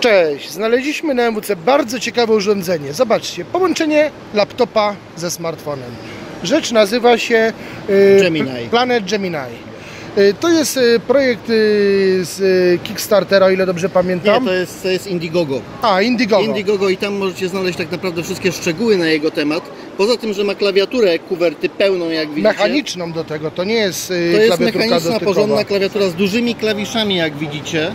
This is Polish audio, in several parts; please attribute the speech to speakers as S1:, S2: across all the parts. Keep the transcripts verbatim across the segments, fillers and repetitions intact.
S1: Cześć, znaleźliśmy na M W C bardzo ciekawe urządzenie. Zobaczcie, połączenie laptopa ze smartfonem. Rzecz nazywa się y,
S2: Gemini.
S1: Planet Gemini. Y, to jest y, projekt y, z y, Kickstartera, o ile dobrze pamiętam.
S2: Nie, to jest, to jest Indiegogo.
S1: A, Indiegogo.
S2: Indiegogo i tam możecie znaleźć tak naprawdę wszystkie szczegóły na jego temat. Poza tym, że ma klawiaturę kuwerty pełną, jak widzicie.
S1: Mechaniczną do tego, to nie jest y,
S2: To jest
S1: klawiaturka
S2: mechaniczna,
S1: dotykowa.
S2: porządna klawiatura z dużymi klawiszami, jak widzicie.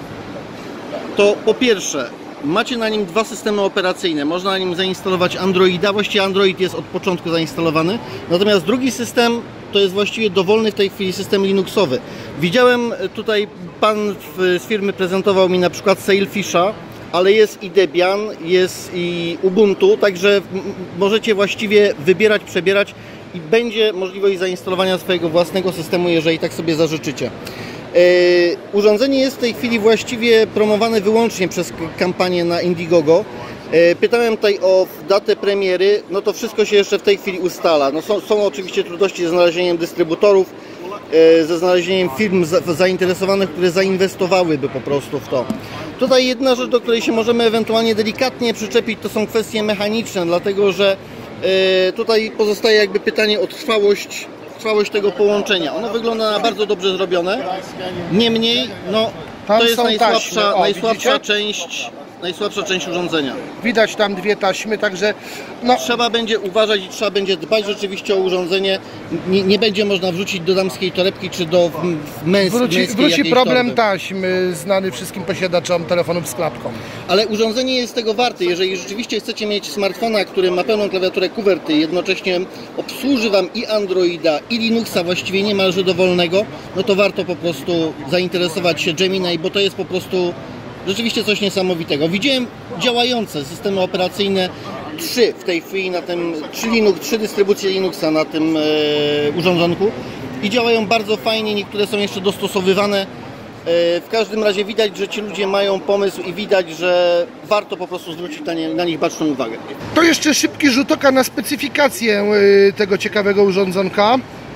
S2: To po pierwsze, macie na nim dwa systemy operacyjne. Można na nim zainstalować Androida. Właściwie Android jest od początku zainstalowany. Natomiast drugi system to jest właściwie dowolny w tej chwili system Linuxowy. Widziałem tutaj, pan z firmy prezentował mi na przykład Sailfisha, ale jest i Debian, jest i Ubuntu, także możecie właściwie wybierać, przebierać i będzie możliwość zainstalowania swojego własnego systemu, jeżeli tak sobie zażyczycie. Yy, urządzenie jest w tej chwili właściwie promowane wyłącznie przez kampanię na Indiegogo. Yy, pytałem tutaj o datę premiery, no to wszystko się jeszcze w tej chwili ustala. No są, są oczywiście trudności ze znalezieniem dystrybutorów, yy, ze znalezieniem firm za, zainteresowanych, które zainwestowałyby po prostu w to. Tutaj jedna rzecz, do której się możemy ewentualnie delikatnie przyczepić, to są kwestie mechaniczne, dlatego że yy, tutaj pozostaje jakby pytanie o trwałość trwałość tego połączenia. Ono wygląda na bardzo dobrze zrobione. Niemniej, no,
S1: Tam
S2: to jest
S1: są
S2: najsłabsza,
S1: taśmy. O,
S2: najsłabsza część, najsłabsza część urządzenia.
S1: Widać tam dwie taśmy, także no,
S2: Trzeba będzie uważać i trzeba będzie dbać rzeczywiście o urządzenie. Nie, nie będzie można wrzucić do damskiej torebki czy do męs
S1: wróci,
S2: męskiej
S1: wróci
S2: jakiejś
S1: problem
S2: torby.
S1: taśm y, znany wszystkim posiadaczom telefonów z klapką.
S2: Ale urządzenie jest tego warte. Jeżeli rzeczywiście chcecie mieć smartfona, który ma pełną klawiaturę kuwerty, jednocześnie obsłuży Wam i Androida, i Linuxa właściwie niemalże dowolnego, no to warto po prostu zainteresować się Gemini, bo to jest po prostu rzeczywiście coś niesamowitego. Widziałem działające systemy operacyjne, trzy w tej chwili na tym, trzy, Linux, trzy dystrybucje Linuxa na tym e, urządzonku i działają bardzo fajnie, niektóre są jeszcze dostosowywane. W każdym razie widać, że ci ludzie mają pomysł i widać, że warto po prostu zwrócić na, nie, na nich baczną uwagę.
S1: To jeszcze szybki rzut oka na specyfikację y, tego ciekawego urządzonka.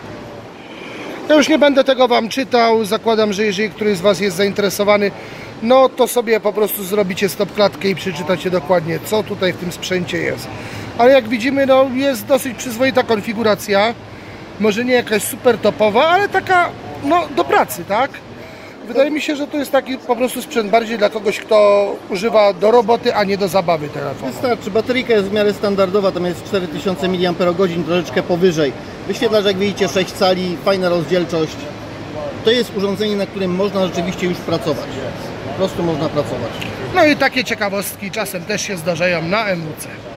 S1: Ja już nie będę tego Wam czytał. Zakładam, że jeżeli któryś z Was jest zainteresowany, no to sobie po prostu zrobicie stopklatkę i przeczytacie dokładnie, co tutaj w tym sprzęcie jest. Ale jak widzimy, no jest dosyć przyzwoita konfiguracja. Może nie jakaś super topowa, ale taka no do pracy, tak? Wydaje mi się, że to jest taki po prostu sprzęt bardziej dla kogoś, kto używa do roboty, a nie do zabawy telefonu.
S2: Wystarczy. Bateryjka jest w miarę standardowa, tam jest cztery tysiące miliamperogodzin, troszeczkę powyżej. Wyświetlacz, jak widzicie, sześć cali, fajna rozdzielczość. To jest urządzenie, na którym można rzeczywiście już pracować. Po prostu można pracować.
S1: No i takie ciekawostki czasem też się zdarzają na M W C.